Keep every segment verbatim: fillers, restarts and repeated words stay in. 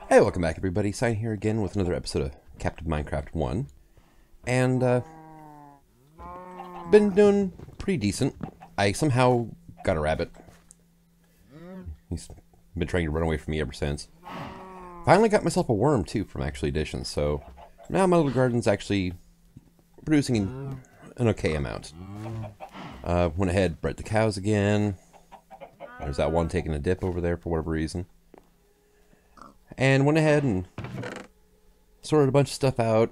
Hey, welcome back everybody. Sign here again with another episode of Captive Minecraft one. And, uh, been doing pretty decent. I somehow got a rabbit. He's been trying to run away from me ever since. Finally got myself a worm, too, from Actually Additions, so now my little garden's actually producing an okay amount. Uh, went ahead, bred the cows again. There's that one taking a dip over there for whatever reason. And went ahead and sorted a bunch of stuff out.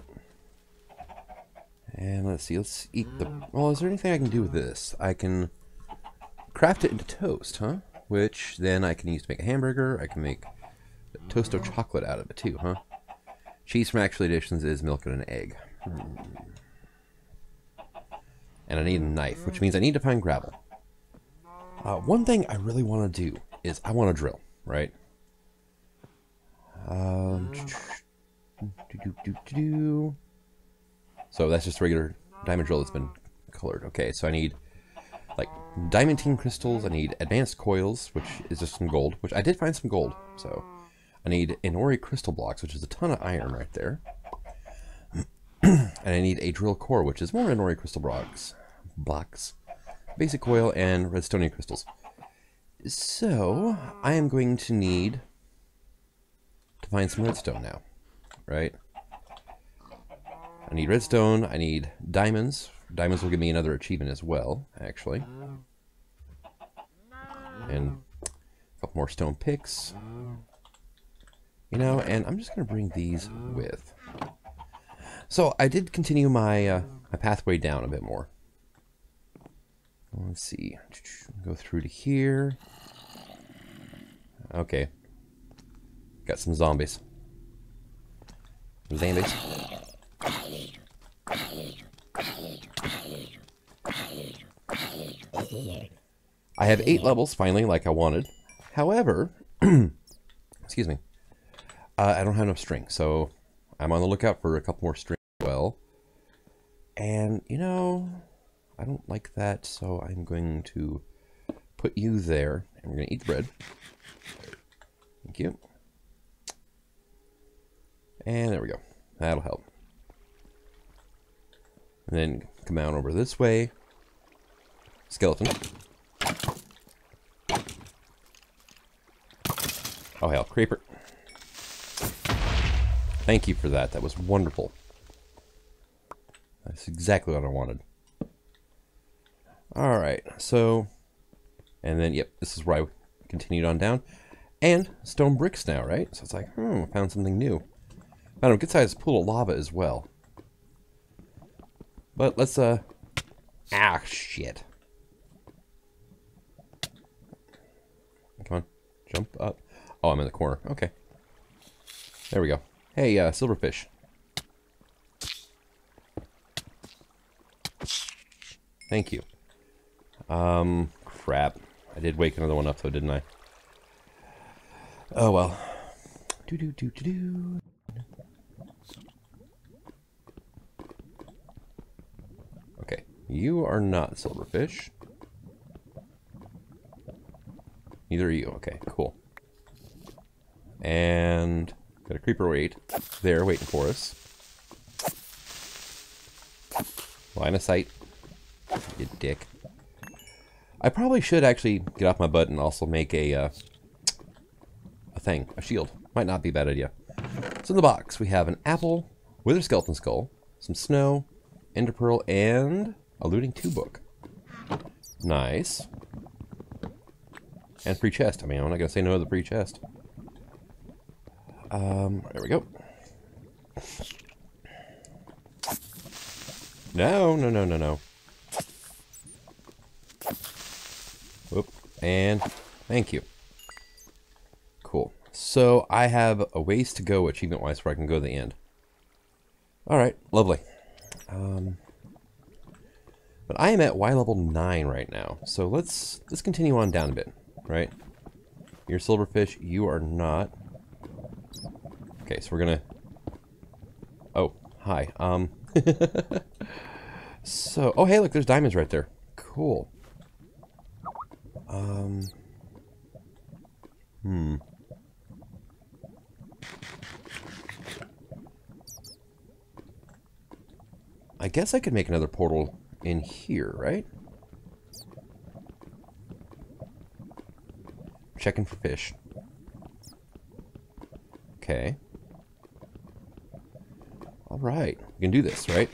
And let's see, let's eat the... Well, is there anything I can do with this? I can craft it into toast, huh? Which then I can use to make a hamburger. I can make toasto chocolate out of it too, huh? Cheese from Actual Additions is milk and an egg. Hmm. And I need a knife, which means I need to find gravel. Uh, one thing I really want to do is I want to drill, right? Um, do, do, do, do, do. So that's just a regular diamond drill that's been colored. Okay, so I need like diamantine crystals. I need advanced coils, which is just some gold, which I did find some gold. So I need Inori crystal blocks, which is a ton of iron right there. And I need a drill core, which is more Inori crystal blocks, blocks, basic coil, and redstone crystals. So I am going to need to find some redstone now, right? I need redstone, I need diamonds. Diamonds will give me another achievement as well, actually. And a couple more stone picks. You know, and I'm just going to bring these with. So I did continue my, uh, my pathway down a bit more. Let's see. Go through to here. Okay. Got some zombies. Zombies. I have eight levels finally, like I wanted. However, excuse me, uh, I don't have enough string, so I'm on the lookout for a couple more string as well. And you know, I don't like that, so I'm going to put you there, and we're going to eat the bread. Thank you. And there we go. That'll help. And then come out over this way. Skeleton. Oh hell, creeper. Thank you for that. That was wonderful. That's exactly what I wanted. Alright, so... And then, yep, this is where I continued on down. And stone bricks now, right? So it's like, hmm, I found something new. Found a good sized pool of lava as well. But let's, uh... Ah, shit. Come on. Jump up. Oh, I'm in the corner. Okay. There we go. Hey, uh, silverfish. Thank you. Um, crap. I did wake another one up, though, didn't I? Oh, well. Do-do-do-do-do. Okay. You are not silverfish. Neither are you. Okay, cool. And got a creeper wait there waiting for us. Line of sight. You dick. I probably should actually get off my butt and also make a uh, a thing, a shield. Might not be a bad idea. So in the box we have an apple, wither skeleton skull, some snow, ender pearl, and a looting two book. Nice. And free chest. I mean, I'm not gonna say no to the free chest. Um, there we go. No, no, no, no, no. Whoop. And thank you. Cool. So I have a ways to go achievement-wise before I can go to the end. Alright, lovely. Um, but I am at Y level nine right now. So let's let's continue on down a bit, right? You're silverfish, you are not. Okay, so we're gonna... Oh, hi. Um... so, oh hey, look, there's diamonds right there. Cool. Um... Hmm. I guess I could make another portal in here, right? Checking for fish. Okay. Alright, we can do this, right?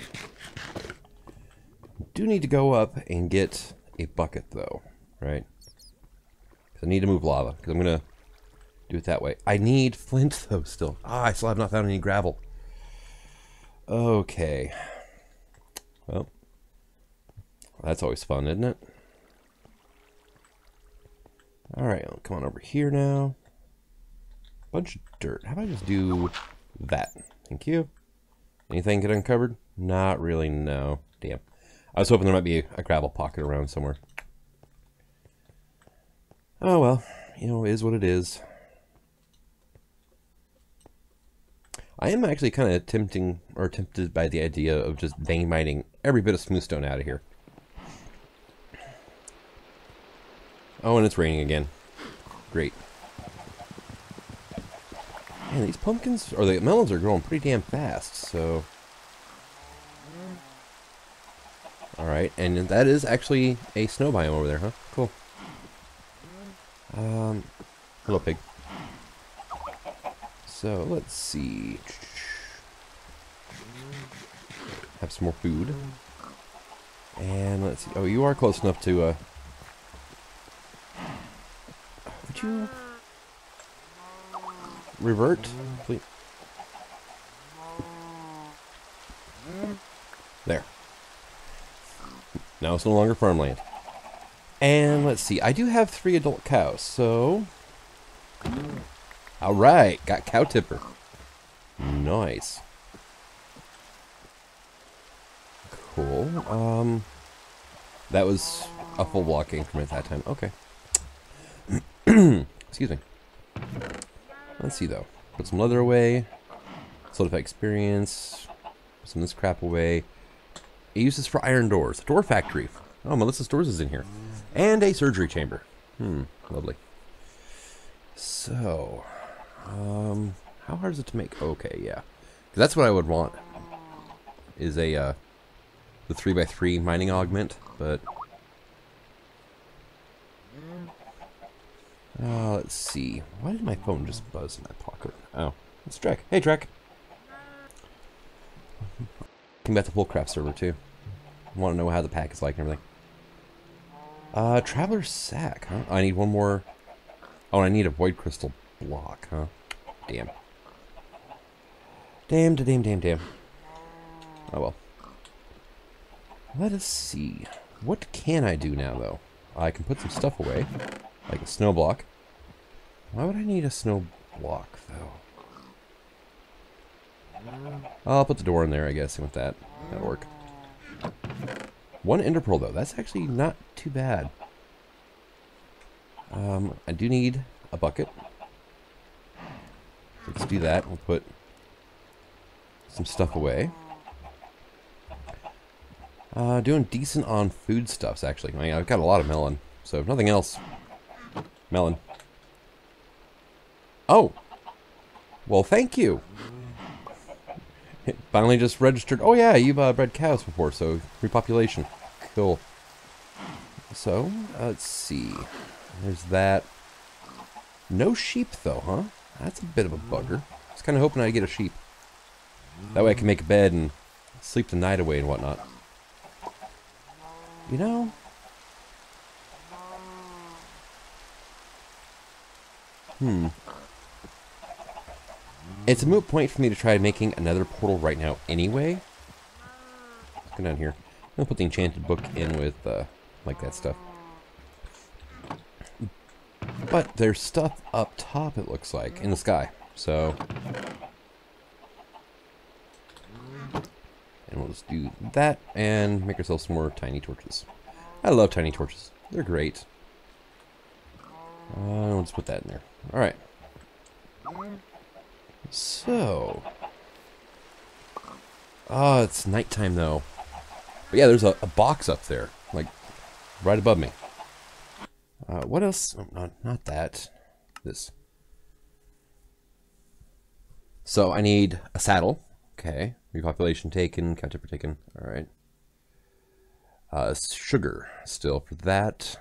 Do need to go up and get a bucket, though, right? I need to move lava, because I'm going to do it that way. I need flint, though, still. Ah, I still have not found any gravel. Okay. Well, that's always fun, isn't it? Alright, I'll come on over here now. Bunch of dirt. How about I just do that? Thank you. Anything get uncovered? Not really, no. Damn. I was hoping there might be a gravel pocket around somewhere. Oh well, you know, it is what it is. I am actually kind of tempting, or tempted by the idea of just vein mining every bit of smoothstone out of here. Oh, and it's raining again. Great. Man, these pumpkins, or the melons are growing pretty damn fast, so... Alright, and that is actually a snow biome over there, huh? Cool. Um, hello, pig. So, let's see. Have some more food. And let's see. Oh, you are close enough to, uh... would you... revert, please? There. Now it's no longer farmland. And let's see, I do have three adult cows, so... Alright, got cow tipper. Nice. Cool. Um, that was a full block increment that time. Okay. Excuse me. Let's see though. Put some leather away. Solidify experience. Put some of this crap away. It uses for iron doors. Door factory. Oh, Melissa's Doors is in here. And a surgery chamber. Hmm, lovely. So, um, how hard is it to make? Okay, yeah. 'Cause that's what I would want. Is a, uh, the three by three mining augment, but... Uh, let's see. Why did my phone just buzz in my pocket? Oh, it's Trek. Hey, Trek. Came back to Fullcraft server, too. I want to know how the pack is like and everything. Uh, Traveler's Sack, huh? I need one more... Oh, I need a Void Crystal block, huh? Damn. Damn, damn, damn, damn. Oh, well. Let us see. What can I do now, though? I can put some stuff away. Like a snow block. Why would I need a snow block, though? I'll put the door in there, I guess, and with that, that'll work. One ender pearl, though. That's actually not too bad. Um, I do need a bucket. Let's do that. We'll put some stuff away. Uh, doing decent on foodstuffs, actually. I mean, I've got a lot of melon, so if nothing else, melon. Oh! Well, thank you! It finally just registered. Oh yeah, you've uh, bred cows before, so repopulation. Cool. So, uh, let's see. There's that. No sheep, though, huh? That's a bit of a bugger. I was kind of hoping I'd get a sheep. That way I can make a bed and sleep the night away and whatnot. You know? Hmm. It's a moot point for me to try making another portal right now anyway. Let's go down here. I'm going to put the enchanted book in with, uh, like that stuff. But there's stuff up top, it looks like, in the sky. So... And we'll just do that and make ourselves some more tiny torches. I love tiny torches. They're great. Uh, let's put that in there. Alright. So... Oh, it's nighttime though. But yeah, there's a, a box up there. Like, right above me. Uh, what else? Oh, not, not that. This. So I need a saddle. Okay. Repopulation taken. Captive taken. All right. Uh, sugar still for that.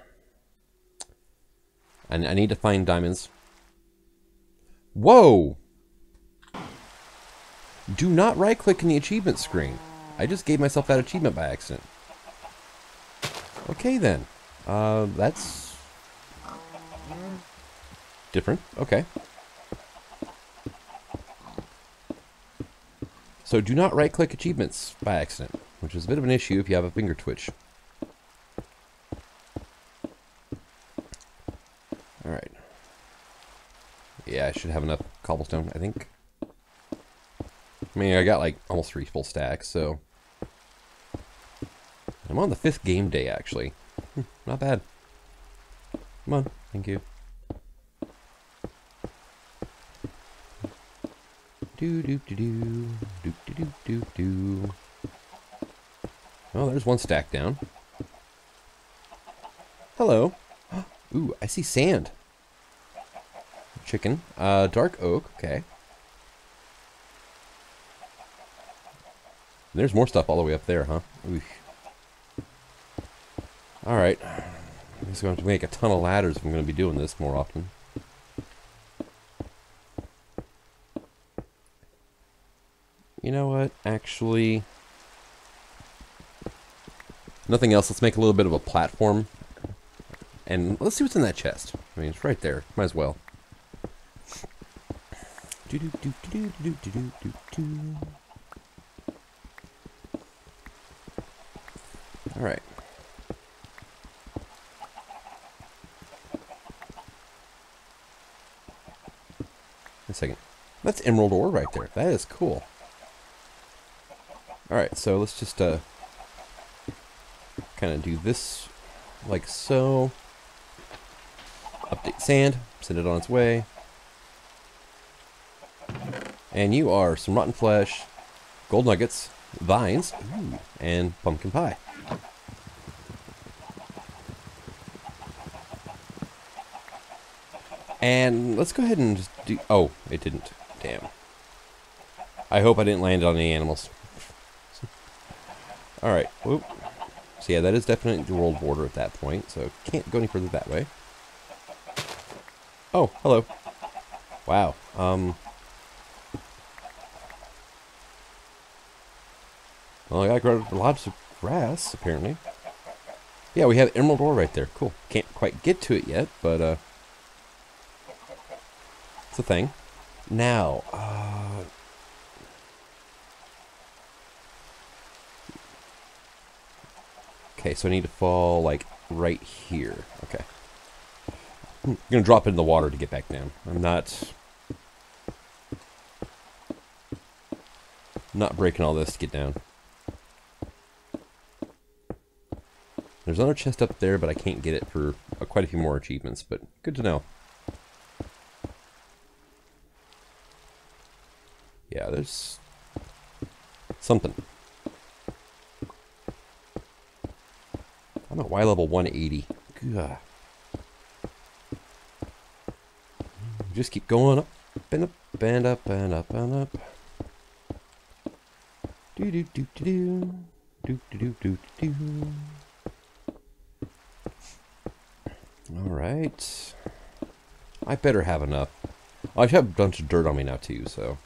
And I need to find diamonds. Whoa! Do not right-click in the achievement screen. I just gave myself that achievement by accident. Okay then. Uh, that's different. Okay. So do not right-click achievements by accident, which is a bit of an issue if you have a finger twitch. Alright. Yeah, I should have enough cobblestone, I think. I mean, I got like almost three full stacks, so... I'm on the fifth game day, actually. Hm, not bad. Come on, thank you. Do do do do do do do do do. Oh, there's one stack down. Hello. Ooh, I see sand. Chicken. Uh, dark oak. Okay. There's more stuff all the way up there, huh? Ooh. Alright. I'm just going to have to make a ton of ladders if I'm going to be doing this more often. You know what? Actually... Nothing else. Let's make a little bit of a platform. And let's see what's in that chest. I mean, it's right there. Might as well. Do do do do do do do do do. All right. A second. That's emerald ore right there. That is cool. All right, so let's just uh, kind of do this like so. Update sand. Send it on its way. And you are some rotten flesh, gold nuggets, vines, ooh, and pumpkin pie. And let's go ahead and just do... Oh, it didn't. Damn. I hope I didn't land on any animals. Alright. Whoop. So yeah, that is definitely the world border at that point, so can't go any further that way. Oh, hello. Wow. Um... Well, I got lots of grass, apparently. Yeah, we have emerald ore right there. Cool. Can't quite get to it yet, but, uh... it's a thing. Now, uh... okay, so I need to fall, like, right here. Okay. I'm gonna drop it in the water to get back down. I'm not... not breaking all this to get down. There's another chest up there, but I can't get it for uh, quite a few more achievements, but good to know. Yeah, there's something. I'm at Y level one eighty. Gah. Just keep going up and up and up and up and up. Do do do do do do do do do do. All right. I better have enough. I have a bunch of dirt on me now too, so.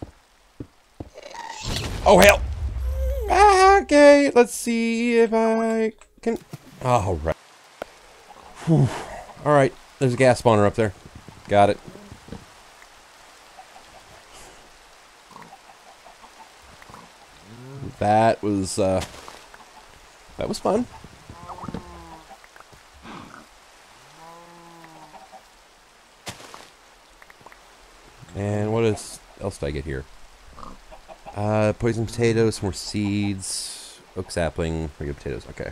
Oh hell! Ah, okay, let's see if I can. All right. Whew. All right. There's a gas spawner up there. Got it. That was uh, that was fun. And what is, else did I get here? Uh, poison potatoes, some more seeds, oak sapling, regular potatoes. Okay.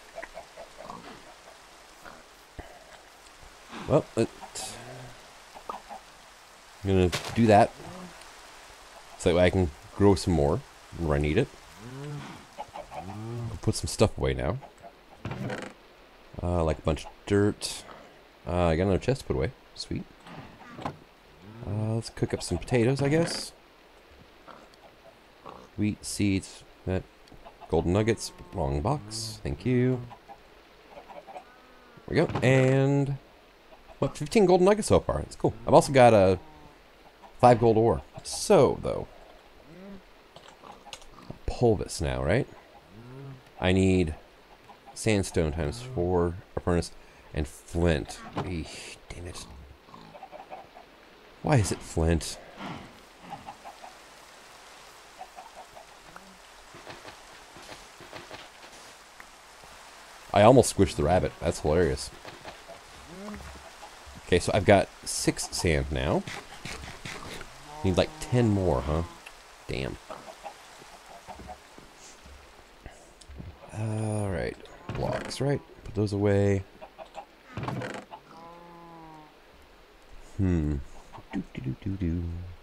Well, it, I'm gonna do that so that way I can grow some more where I need it. I'll put some stuff away now. Uh, like a bunch of dirt. Uh, I got another chest to put away. Sweet. Uh, let's cook up some potatoes, I guess. Wheat seeds. That golden nuggets. Wrong box. Thank you. There we go. And what? fifteen golden nuggets so far. That's cool. I've also got a five gold ore. So though, I'll pull this now, right? I need sandstone times four, a furnace, and flint. Eesh, damn it. Why is it flint? I almost squished the rabbit. That's hilarious. Okay, so I've got six sand now. Need like ten more, huh? Damn. Alright. Blocks, right? Put those away. Hmm. Do, do, do, do, do.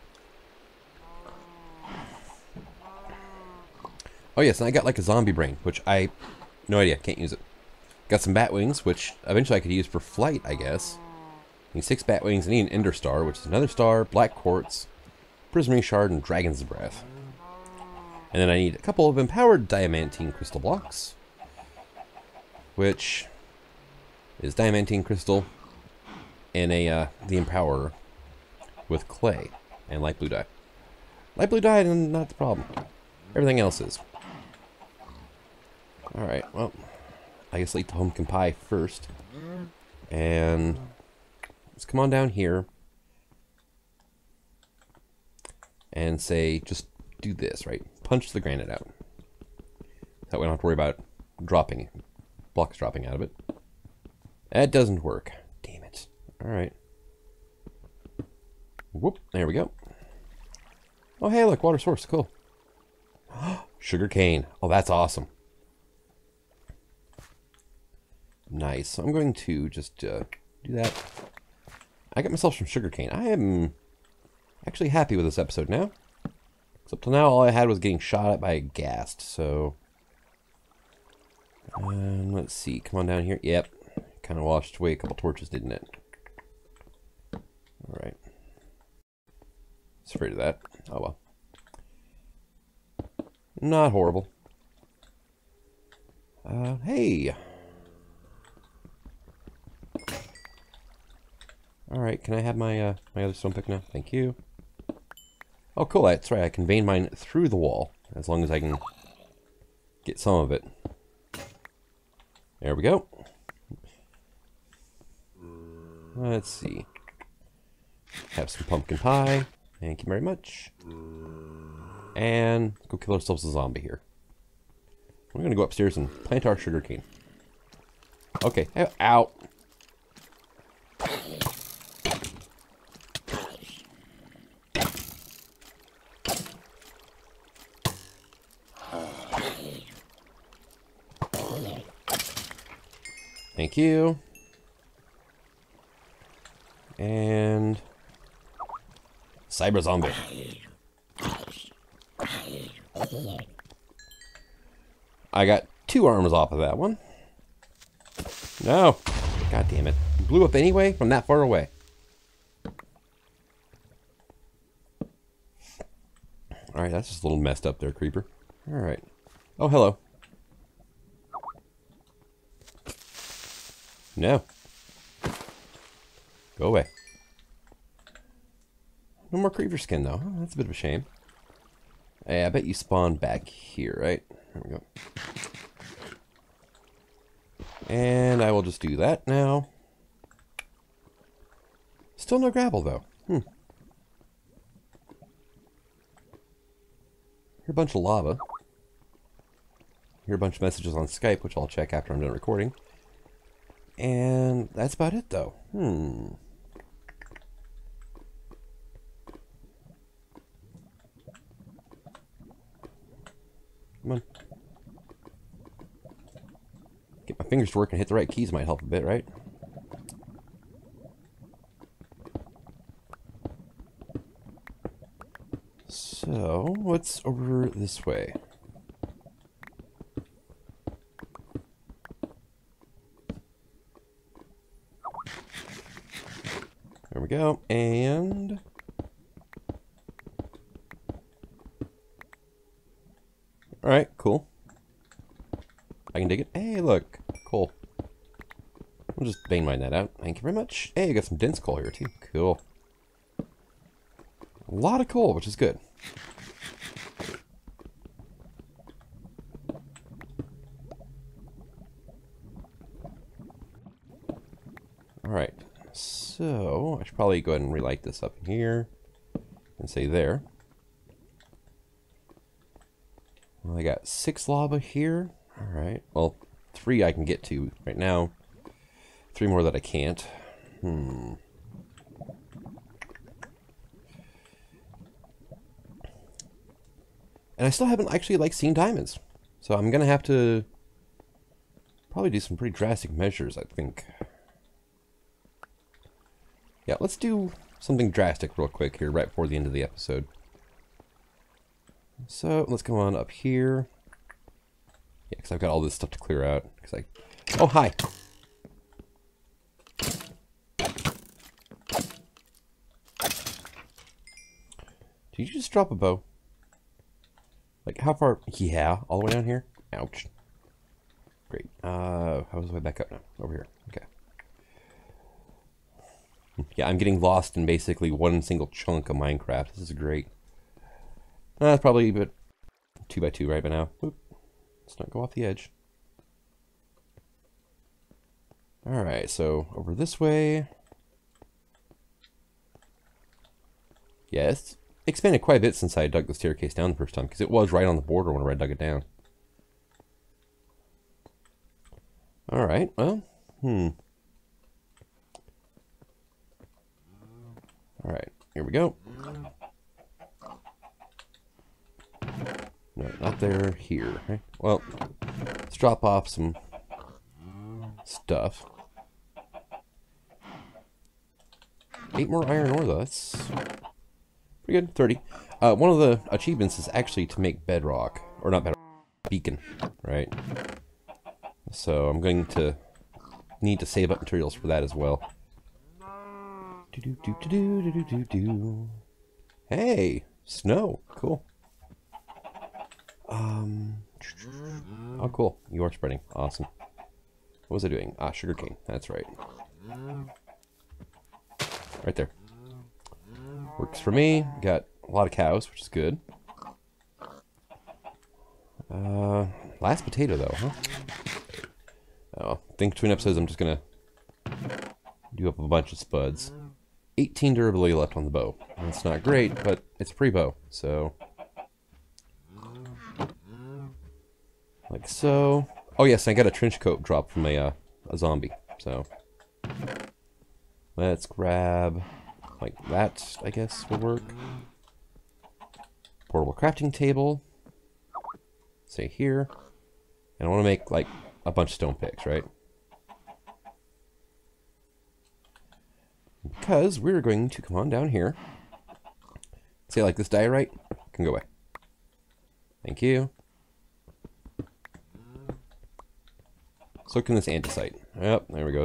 Oh yes, and I got like a zombie brain, which I... No idea, can't use it. Got some bat wings, which eventually I could use for flight, I guess. Need six bat wings. I need an ender star, which is another star, black quartz, prismarine shard, and dragon's breath. And then I need a couple of empowered diamantine crystal blocks, which is diamantine crystal and a uh, the empower with clay and light blue dye. Light blue dye is not the problem. Everything else is. All right. Well, I guess I'll eat the pumpkin pie first, and let's come on down here and say just do this, right? Punch the granite out. That way I don't have to worry about dropping blocks dropping out of it. That doesn't work. Damn it. Alright. Whoop. There we go. Oh, hey, look. Water source. Cool. Sugar cane. Oh, that's awesome. Nice. So I'm going to just uh, do that. I got myself some sugar cane. I am actually happy with this episode now. Up till now, all I had was getting shot at by a ghast, so... Um, let's see, come on down here. Yep, kind of washed away a couple torches, didn't it? Alright. Afraid of that. Oh well. Not horrible. Uh, hey! Alright, can I have my, uh, my other stone pick now? Thank you. Oh, cool. That's right. I can vein mine through the wall, as long as I can get some of it. There we go. Let's see. Have some pumpkin pie. Thank you very much. And go kill ourselves a zombie here. We're going to go upstairs and plant our sugar cane. Okay. Ow. Thank you. And cyber zombie. I got two arms off of that one. No. God damn it. Blew up anyway from that far away. Alright, that's just a little messed up there, creeper. Alright. Oh, hello. No. Go away. No more creeper skin, though. Oh, that's a bit of a shame. Hey, I bet you spawn back here, right? There we go. And I will just do that now. Still no gravel, though. Hmm. Hear a bunch of lava. Hear a bunch of messages on Skype, which I'll check after I'm done recording. And that's about it, though. Hmm. Come on. Get my fingers to work and hit the right keys might help a bit, right? So, what's over this way? There we go, and Alright, cool. I can dig it. Hey, look. Coal. We'll just vein mine that out. Thank you very much. Hey, I got some dense coal here, too. Cool. A lot of coal, which is good. Alright. So, I should probably go ahead and relight this up in here. And say there. Well, I got six lava here. Alright. Well, three I can get to right now. Three more that I can't. Hmm. And I still haven't actually, like, seen diamonds. So I'm gonna have to probably do some pretty drastic measures, I think. Yeah, let's do something drastic real quick here right before the end of the episode. So, let's come on up here. Yeah, because I've got all this stuff to clear out. Because I... Oh, hi! Did you just drop a bow? Like, how far? Yeah, all the way down here? Ouch. Great. Uh, how's the way back up now? Over here. Okay. Yeah, I'm getting lost in basically one single chunk of Minecraft. This is great. Uh, that's probably about two by two right by now. Oop. Let's not go off the edge. Alright, so over this way. Yeah, it's expanded quite a bit since I dug the staircase down the first time, because it was right on the border when I dug it down. Alright, well, hmm. Alright, here we go. No, not there, here. Right? Well, let's drop off some stuff. Eight more iron ore, though. That's pretty good. thirty. Uh, one of the achievements is actually to make bedrock. Or not bedrock, beacon. Right? So I'm going to need to save up materials for that as well. Do do do do do do do do. Hey, snow, cool. Um, oh, cool. You are spreading. Awesome. What was I doing? Ah, sugarcane. That's right. Right there. Works for me. Got a lot of cows, which is good. Uh, last potato though, huh? Oh, I think between episodes I'm just gonna do up a bunch of spuds. eighteen durability left on the bow. That's not great, but it's a free bow, so... Like so. Oh yes, I got a trench coat drop from a, uh, a zombie, so... Let's grab... like that, I guess, will work. Portable crafting table. Say here. And I want to make, like, a bunch of stone picks, right? Because we're going to come on down here. Say, like, this diorite can go away. Thank you. So can this andesite. Yep, there we go.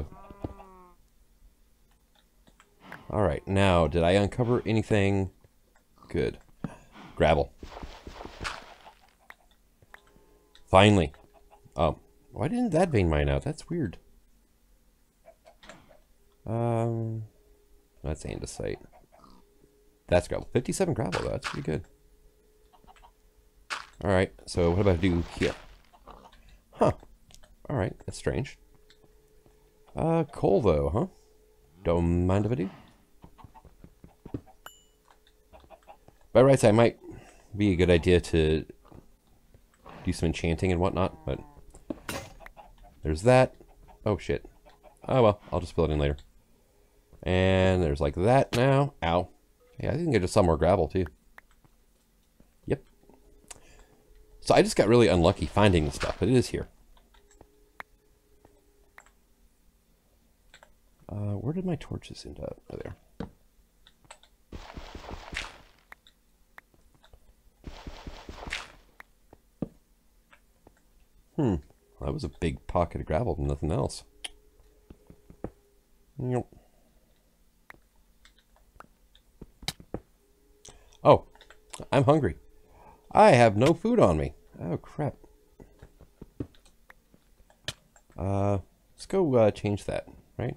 Alright, now, did I uncover anything good? Gravel. Finally. Oh, why didn't that vein mine out? That's weird. Um, that's andesite. That's gravel. fifty-seven gravel, though. That's pretty good. Alright, so what about I do here? Huh. Alright, that's strange. Uh, coal, though, huh? Don't mind if I do. By rights, I might be a good idea to do some enchanting and whatnot, but there's that. Oh, shit. Oh, well, I'll just fill it in later. And there's like that now. Ow. Yeah, I think I just saw more gravel, too. Yep. So I just got really unlucky finding the stuff, but it is here. Uh, where did my torches end up? Oh, there. Hmm. That was a big pocket of gravel and nothing else. Yep. Oh, I'm hungry. I have no food on me. Oh, crap. Uh, let's go uh, change that, right?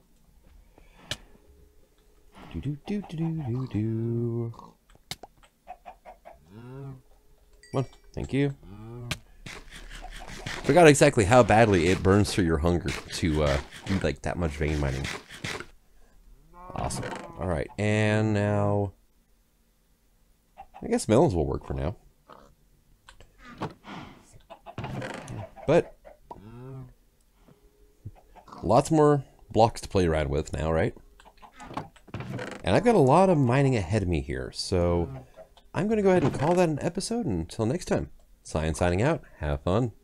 Do do do do do do do. One, thank you. Forgot exactly how badly it burns through your hunger to uh, do like that much vein mining. Awesome. All right, and now I guess melons will work for now. But lots more blocks to play around with now, right? And I've got a lot of mining ahead of me here, so I'm going to go ahead and call that an episode. Until next time, Cyan signing out. Have fun.